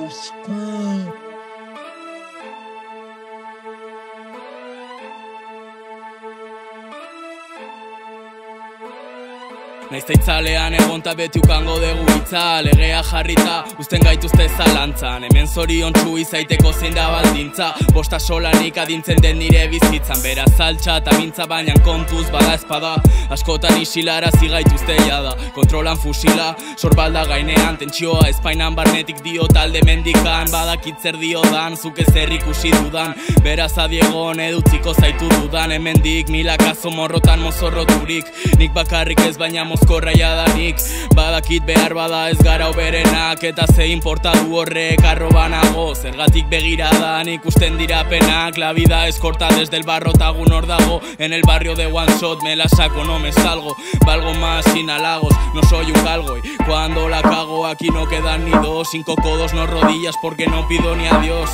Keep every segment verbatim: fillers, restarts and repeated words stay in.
Naizta itzalean egon ta beti ukango dugu hitza, legea jarrita uzten gaituzte zalantzan. Hemen zoriontsu izaiteko zein da baldintza, bosta solanik adintzen den nire bizitzan. Bera saltxa eta mintza baina kontuz bada espada, askotan isilara zigaituzte jada. Kontrolan fusila, sorbalda gainean, tentsioa espainan barnetik dio talde mendikan. Badakit zer diodan, zuk ez zer ikusi dudan, beraz adiegon edutziko zaitu dudan. Hemendik milaka zomorrotan mozorroturik, nik bakarrik ez baina mozkorra jadanik. Badakit behar bada ez gara oberenak, eta ze importa du horrek arrobanago. Zergatik begiradan ikusten dira penak, la vida es corta desde el barro tagun hor dago. En el barrio de one shot me la saco, no me salgo, valgo más sin halagos, no soy un galgo. Y cuando la cago aquí no quedan ni dos, cinco codos no rodillas porque no pido ni adiós.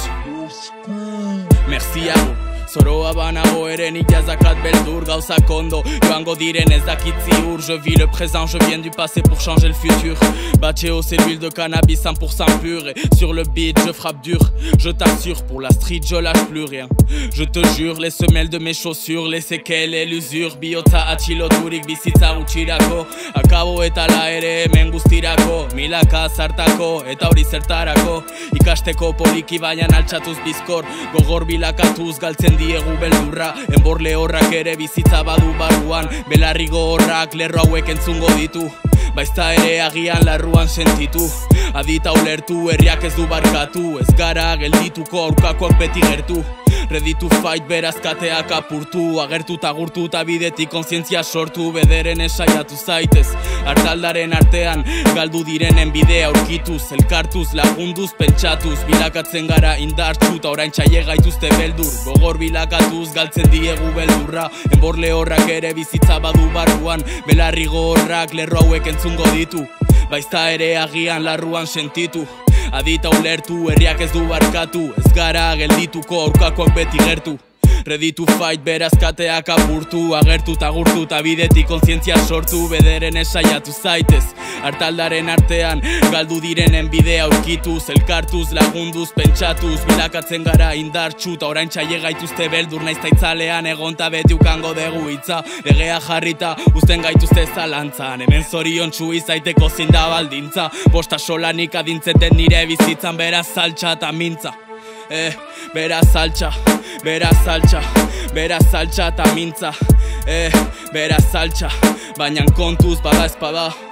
Merci hago, zoroa banago ere nik jazakat beldur gauzak ondo joango diren ez dakit ziur. Je vis le présent, je viens du passé pour changer le futur. Batcheo c'est l'huile de cannabis cent pour cent pure, et sur le beat je frappe dur. Je t'assure pour la street je lâche plus rien. Je te jure les semelles de mes chaussures, les séquelles et l'usure. Bihotza atxiloturik bizitza gutxirako, akabo eta la ere hemen guztirako. Milaka zartako eta hori zertarako, ikasteko poliki baian altxatuz bizkor. Gogor bilakatuz galtzen diegu beldurra, enborle horrak ere bizitza badu barruan. Belarrigo horrak lerro hauek entzungo ditu, baizta ere agian larruan sentitu. Adita ulertu, herriak ez du barkatu, ez gara geldituko aurkakoak beti gertu. Ready to fight, beraz kateak apurtu, agertu ta gurtu ta bidetik kontzientzia sortu. Bederen esaiatu zaitez, hartaldaren artean galdu direnen bidea aurkituz, elkartuz, lagunduz, pentsatuz. Bilakatzen gara indartzu ta orain txaie gaituzte beldur, gogor bilakatuz galtzen diegu beldurra. Enborle horrak ere bizitza badu barruan, belarrigo horrak lerro hauek entzungo ditu, baizta ere agian larruan sentitu. Adita ulertu, herriak ez du barkatu, ez gara geldituko aurkakoak beti gertu. Ready to fight, beraz kateak apurtu, agertu ta gurtu ta bidetik kontzientzia sortu. Bederen esaiatu zaitez, hartaldaren artean galdu direnen bidea aurkituz, elkartuz, lagunduz, pentsatuz. Bilakatzen gara indartsu ta orain txaie gaituzte beldur. Naizta itzalean egon ta beti ukango dugu hitza, legea jarrita uzten gaituzte zalantzan. Hemen zoriontsu izaiteko zein da baldintza, bosta solanik adintzen den nire bizitzan. Beraz saltxa eta mintza, eh, beraz saltxa, beraz saltxa, beraz saltxa eta mintza, eh, beraz saltxa, baina kontuz bada espada.